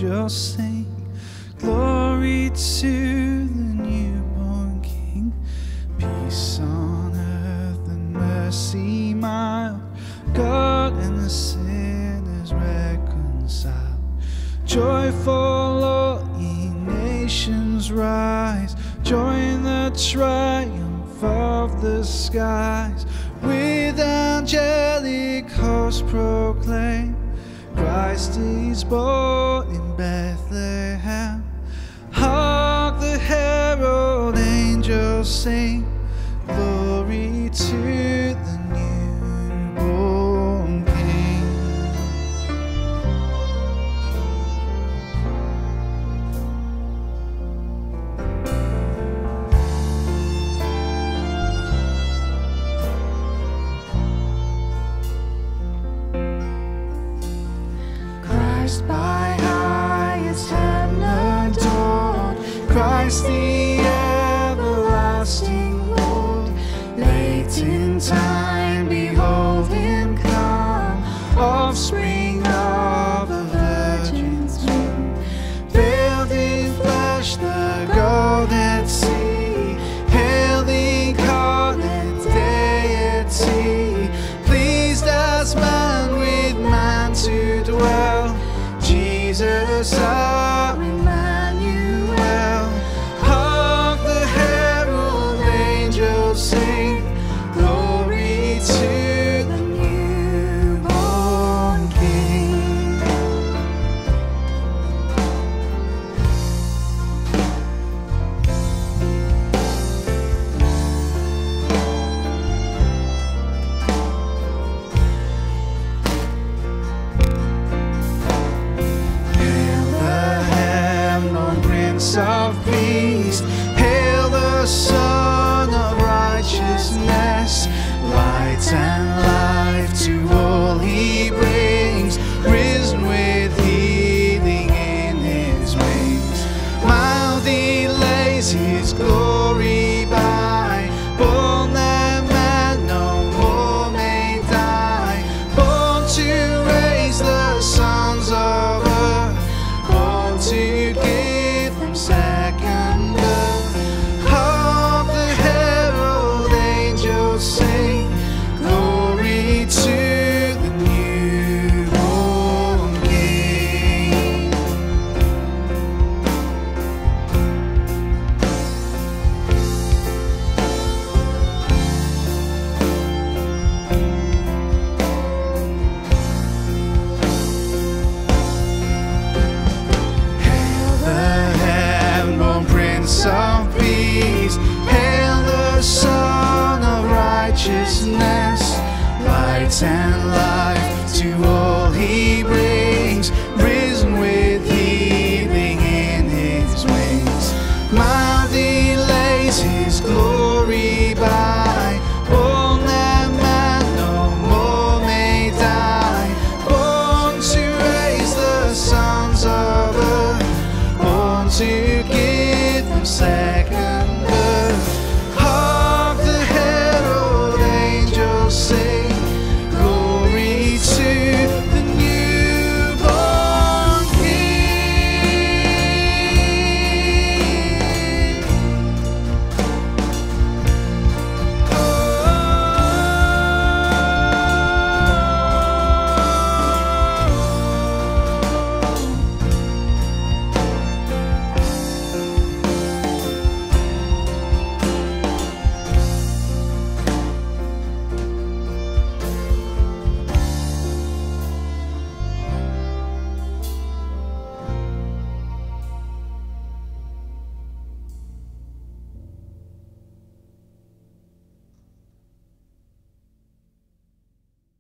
angels sing. Glory to the newborn King. Peace on earth and mercy mild. God and the sinners reconciled. Joyful all ye nations rise. Join the triumph of the skies. With angelic hosts proclaim, Christ is born in Bethlehem. Hark the herald angels sing. Glory to the newborn King. Christ by highest heaven adored, Christ the everlasting Lord. Late in time, behold him come, offspring of a virgin's womb. Veiled in flesh, the Godhead see. Hail the incarnate deity, pleased as man with man to dwell. Jesus our Emmanuel. Hark the herald angels sing. Glory to the newborn King. Hail the heaven-born Prince of Peace. Hail the Son of Righteousness. Light and life to all he brings. Risen with healing in his wings. Mild he lays his glory by. Born that man no more may die. Born to raise the sons of earth. Born to give them second birth. Hark the herald angels sing. Glory to the newborn King. Hail the heaven-born Prince of Peace. Hail the Son of Righteousness. Light and life to all he brings.